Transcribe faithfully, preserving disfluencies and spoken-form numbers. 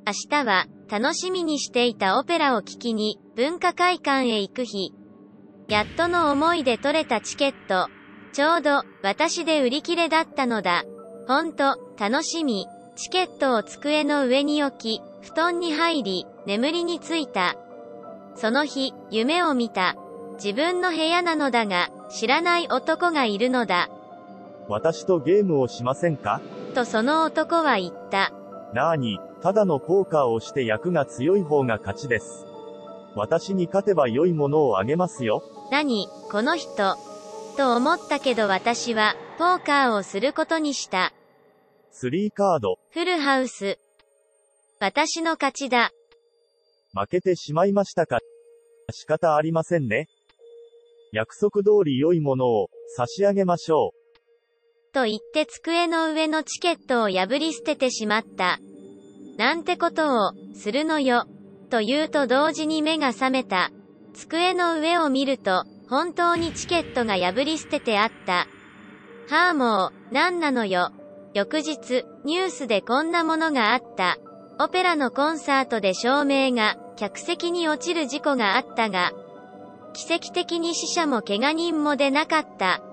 明日は、楽しみにしていたオペラを聴きに、文化会館へ行く日。やっとの思いで取れたチケット。ちょうど、私で売り切れだったのだ。ほんと、楽しみ。チケットを机の上に置き、布団に入り、眠りについた。その日、夢を見た。自分の部屋なのだが、知らない男がいるのだ。 私とゲームをしませんか？ とその男は言った。 なーに、ただのポーカーをして役が強い方が勝ちです。私に勝てば良いものをあげますよ。 何、この人。と思ったけど私は、ポーカーをすることにした。 スリーカード。 フルハウス。私の勝ちだ。 負けてしまいましたか。仕方ありませんね。約束通り良いものを差し上げましょう。 と言って机の上のチケットを破り捨ててしまった。なんてことを、するのよ。と言うと同時に目が覚めた。机の上を見ると、本当にチケットが破り捨ててあった。はあもう、なんなのよ。翌日、ニュースでこんなものがあった。オペラのコンサートで照明が、客席に落ちる事故があったが、奇跡的に死者も怪我人も出なかった。